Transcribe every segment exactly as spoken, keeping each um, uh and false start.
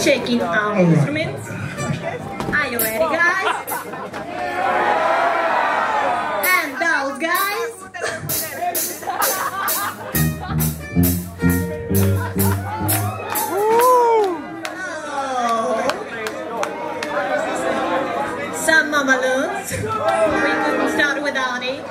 checking our right. instruments. Are you ready, guys? And those guys? Oh. Some mamaloons. We couldn't start without it.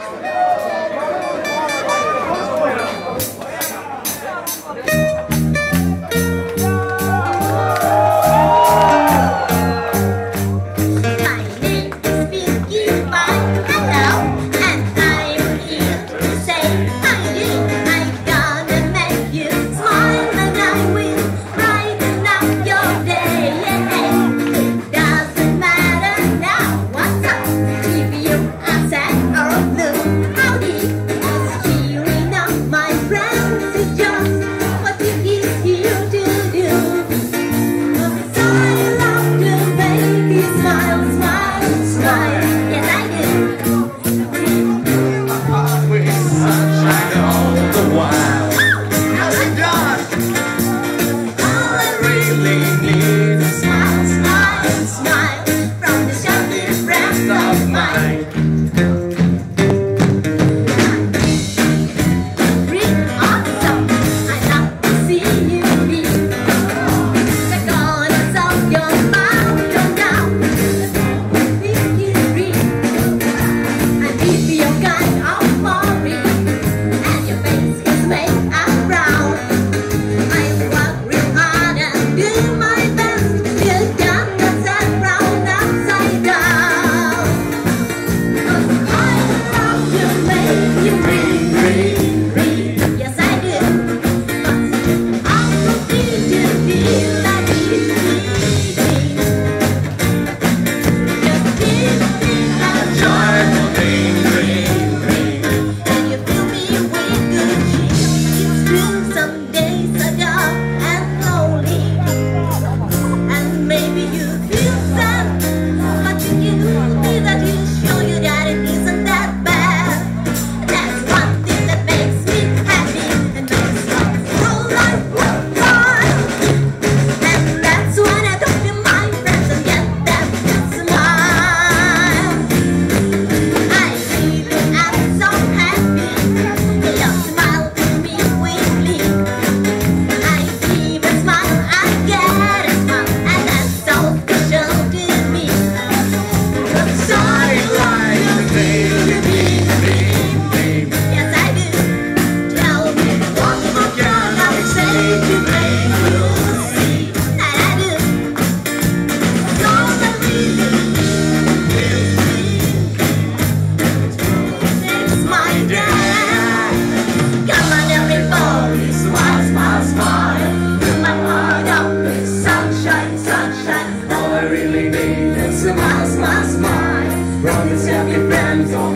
Smile, smile, smile from the happy friends of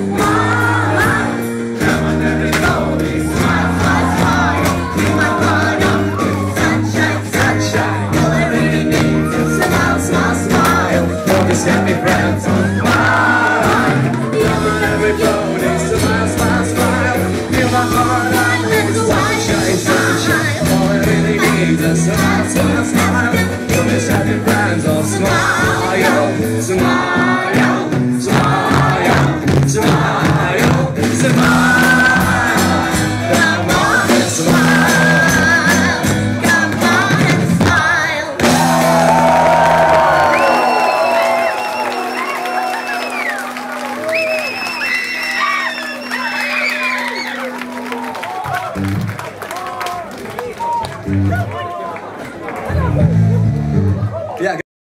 mine. Come on, everybody, smile, smile, smile. Fill my heart up with sunshine, sunshine. All I really need is a smile, smile, smile from these happy friends of mine. Come on, everybody, smile, smile, smile. Fill my heart up with sunshine, sunshine. All I really need is a smile, smile, smile from these happy friends of smile. Smile, smile, smile, smile. Come on and smile. Come on and smile. Come on.